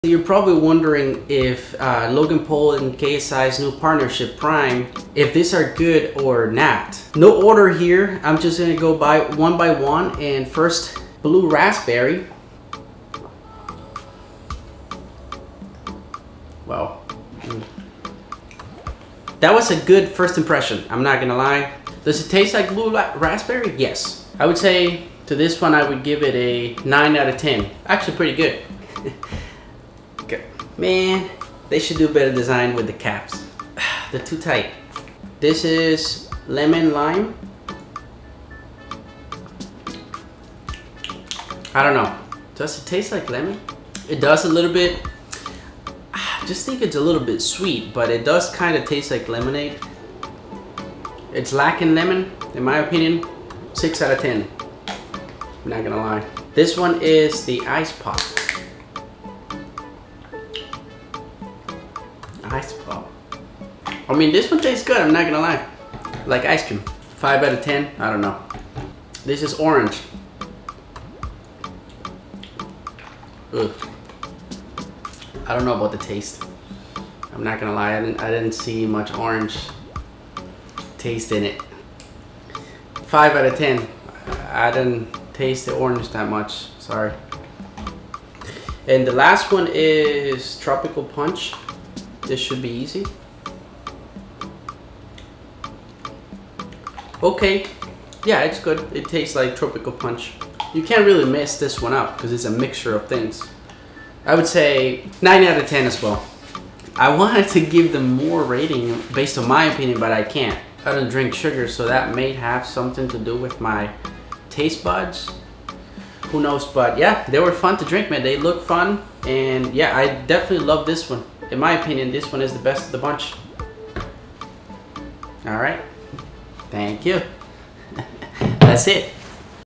You're probably wondering if Logan Paul and KSI's new partnership Prime, if these are good or not. No order here, I'm just gonna go by one, and first blue raspberry. Wow. That was a good first impression, I'm not gonna lie. Does it taste like blue raspberry? Yes. I would say to this one I would give it a 9 out of 10. Actually pretty good. Man, they should do better design with the caps. They're too tight. This is lemon lime. I don't know. Does it taste like lemon? It does a little bit. I just think it's a little bit sweet, but it does kind of taste like lemonade. It's lacking lemon, in my opinion. 6 out of 10. I'm not gonna lie. This one is the ice pop. Ice pop. I mean, this one tastes good, I'm not gonna lie. Like ice cream. 5 out of 10, I don't know. This is orange. Ugh. I don't know about the taste. I'm not gonna lie, I didn't see much orange taste in it. 5 out of 10. I didn't taste the orange that much, sorry. And the last one is tropical punch. This should be easy. Okay, yeah, it's good. It tastes like tropical punch. You can't really mess this one up because it's a mixture of things. I would say 9 out of 10 as well. I wanted to give them more rating based on my opinion, but I can't. I don't drink sugar, so that may have something to do with my taste buds. Who knows, but yeah, they were fun to drink, man. They look fun, and yeah, I definitely love this one. In my opinion, this one is the best of the bunch. All right, thank you. That's it.